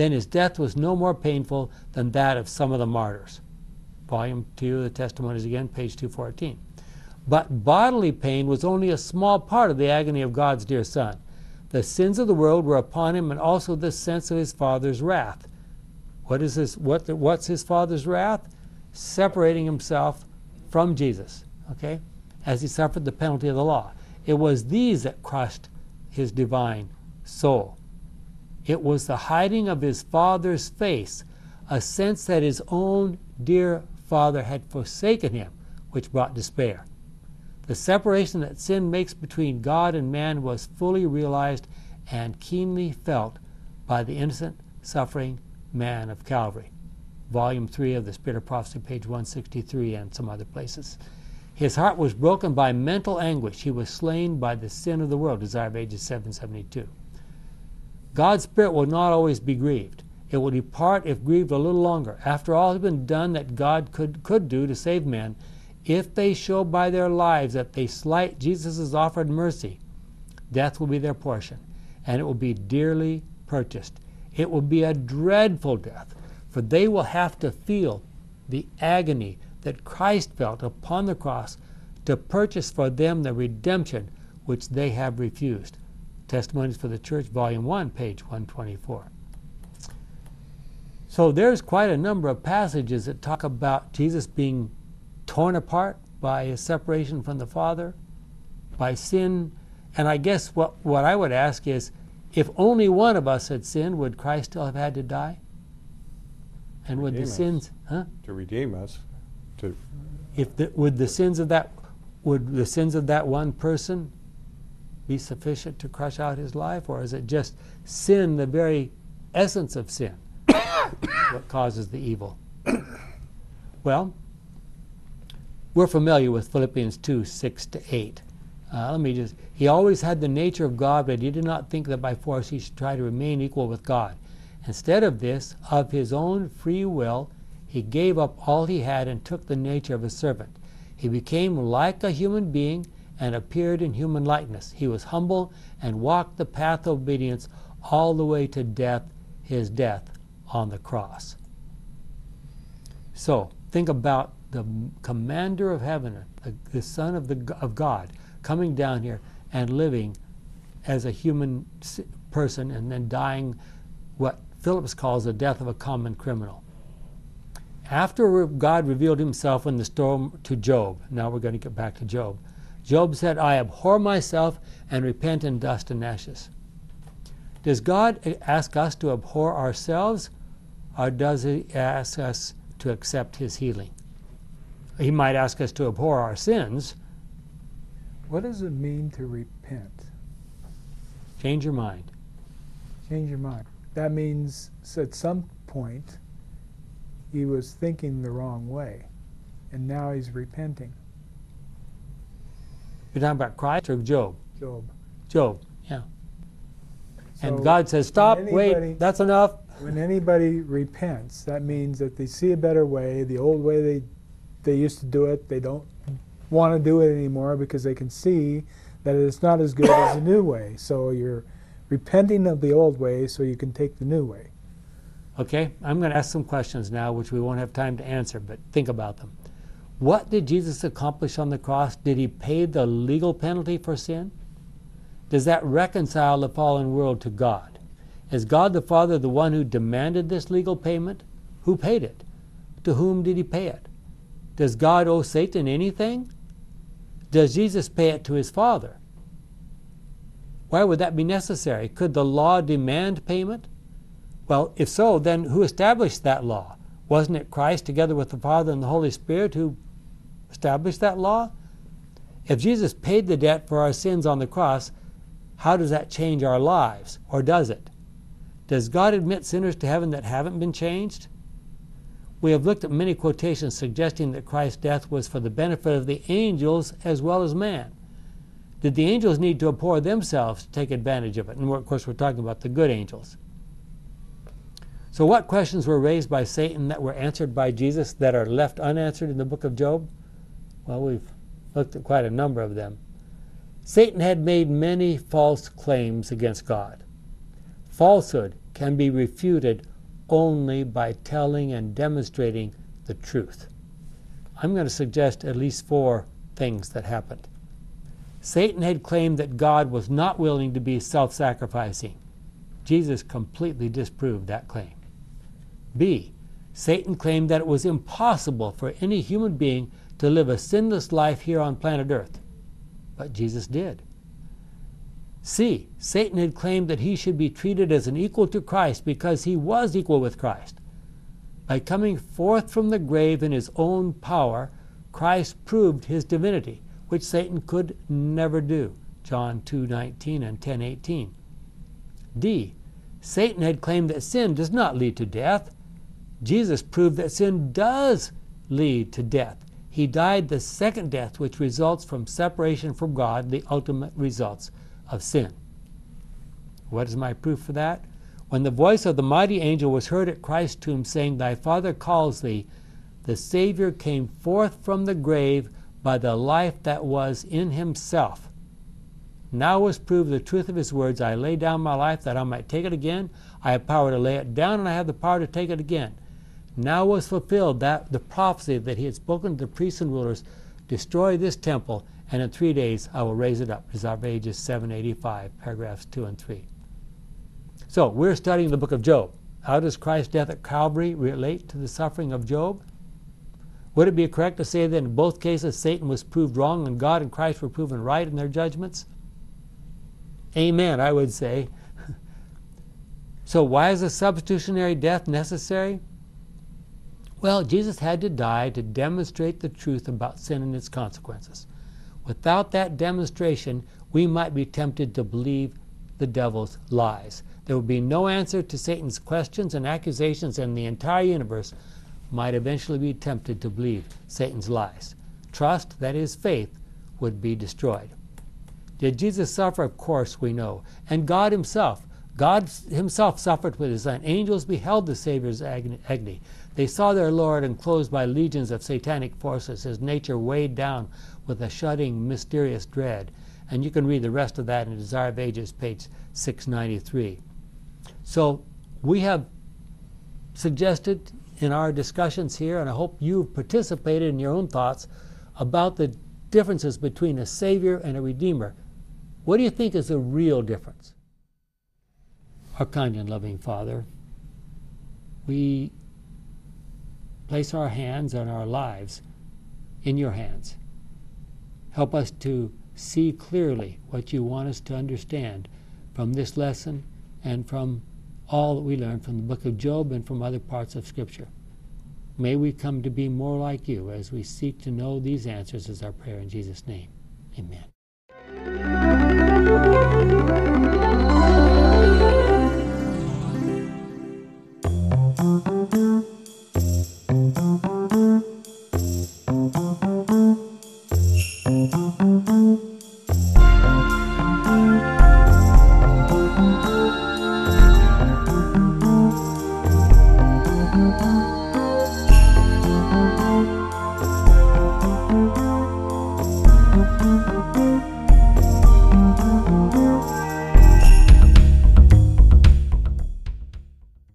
then his death was no more painful than that of some of the martyrs. Volume 2 of the Testimonies again, page 214. But bodily pain was only a small part of the agony of God's dear Son. The sins of the world were upon him, and also the sense of his Father's wrath. What's his Father's wrath? Separating himself from Jesus, okay, as he suffered the penalty of the law. It was these that crushed his divine soul. It was the hiding of his Father's face, a sense that his own dear Father had forsaken him, which brought despair. The separation that sin makes between God and man was fully realized and keenly felt by the innocent, suffering man of Calvary. Volume 3 of the Spirit of Prophecy, page 163, and some other places. His heart was broken by mental anguish. He was slain by the sin of the world. Desire of Ages 772. God's Spirit will not always be grieved. It will depart if grieved a little longer. After all has been done that God could do to save men, if they show by their lives that they slight Jesus' offered mercy, death will be their portion, and it will be dearly purchased. It will be a dreadful death, for they will have to feel the agony that Christ felt upon the cross to purchase for them the redemption which they have refused. Testimonies for the Church, Volume 1, page 124. So there's quite a number of passages that talk about Jesus being torn apart by his separation from the Father, by sin. And I guess what I would ask is, if only one of us had sinned, would Christ still have had to die? And would the sins, to redeem us, would the sins of that one person be sufficient to crush out his life, or is it just sin, the very essence of sin, what causes the evil? Well, we're familiar with Philippians 2, 6-8. He always had the nature of God, but he did not think that by force he should try to remain equal with God. Instead of this, of his own free will, he gave up all he had and took the nature of a servant. He became like a human being and appeared in human likeness. He was humble and walked the path of obedience all the way to death, his death on the cross. So, think about the commander of heaven, the Son of God, coming down here and living as a human person and then dying what Phillips calls the death of a common criminal. After God revealed himself in the storm to Job, now we're going to get back to Job, Job said, I abhor myself and repent in dust and ashes. Does God ask us to abhor ourselves, or does he ask us to accept his healing? He might ask us to abhor our sins. What does it mean to repent? Change your mind. Change your mind. That means at some point he was thinking the wrong way, and now he's repenting. You're talking about Christ or Job? Job, yeah. So and God says, stop, wait, that's enough. When anybody repents, that means that they see a better way, the old way they used to do it, they don't want to do it anymore because they can see that it's not as good as the new way. So you're repenting of the old way so you can take the new way. Okay, I'm going to ask some questions now which we won't have time to answer, but think about them. What did Jesus accomplish on the cross? Did he pay the legal penalty for sin? Does that reconcile the fallen world to God? Is God the Father the one who demanded this legal payment? Who paid it? To whom did he pay it? Does God owe Satan anything? Does Jesus pay it to his Father? Why would that be necessary? Could the law demand payment? Well, if so, then who established that law? Wasn't it Christ together with the Father and the Holy Spirit who established that law? If Jesus paid the debt for our sins on the cross, how does that change our lives? Or does it? Does God admit sinners to heaven that haven't been changed? We have looked at many quotations suggesting that Christ's death was for the benefit of the angels as well as man. Did the angels need to abhor themselves to take advantage of it? And of course we're talking about the good angels. So what questions were raised by Satan that were answered by Jesus that are left unanswered in the book of Job? Well, we've looked at quite a number of them. Satan had made many false claims against God. Falsehood can be refuted only by telling and demonstrating the truth. I'm going to suggest at least 4 things that happened. Satan had claimed that God was not willing to be self-sacrificing. Jesus completely disproved that claim. B, Satan claimed that it was impossible for any human being to live a sinless life here on planet Earth. But Jesus did. C, Satan had claimed that he should be treated as an equal to Christ because he was equal with Christ. By coming forth from the grave in his own power, Christ proved his divinity, which Satan could never do. John 2:19 and 10:18. D, Satan had claimed that sin does not lead to death. Jesus proved that sin does lead to death. He died the second death, which results from separation from God, the ultimate results of sin. What is my proof for that? When the voice of the mighty angel was heard at Christ's tomb saying, "Thy Father calls thee," the Savior came forth from the grave by the life that was in himself. Now was proved the truth of his words, "I lay down my life that I might take it again. I have power to lay it down, and I have the power to take it again." Now was fulfilled that the prophecy that he had spoken to the priests and rulers, "Destroy this temple, and in 3 days I will raise it up." Reserve Ages 785, paragraphs 2 and 3. So we're studying the book of Job. How does Christ's death at Calvary relate to the suffering of Job? Would it be correct to say that in both cases Satan was proved wrong and God and Christ were proven right in their judgments? Amen, I would say. So why is a substitutionary death necessary? Well, Jesus had to die to demonstrate the truth about sin and its consequences. Without that demonstration, we might be tempted to believe the devil's lies. There would be no answer to Satan's questions and accusations, and the entire universe might eventually be tempted to believe Satan's lies. Trust, that is faith, would be destroyed. Did Jesus suffer? Of course we know. And God himself suffered with his Son. Angels beheld the Savior's agony. They saw their Lord enclosed by legions of satanic forces, his nature weighed down with a shutting, mysterious dread. And you can read the rest of that in Desire of Ages, page 693. So we have suggested in our discussions here, and I hope you've participated in your own thoughts about the differences between a Savior and a Redeemer. What do you think is the real difference? Our kind and loving Father, we place our hands and our lives in your hands. Help us to see clearly what you want us to understand from this lesson and from all that we learn from the book of Job and from other parts of Scripture. May we come to be more like you as we seek to know these answers, is our prayer in Jesus' name. Amen.